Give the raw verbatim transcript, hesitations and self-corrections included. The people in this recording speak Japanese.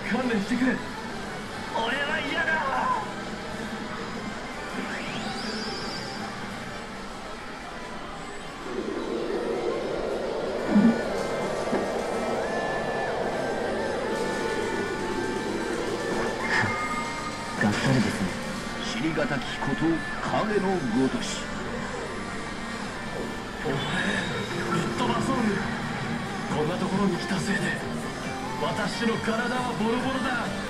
勘弁してくれ。俺は嫌だ。 がっかりですね。 知りがたきこと影のごとし。 お前ぶっ飛ばそうに。こんなところに来たせいで私の体はボロボロだ。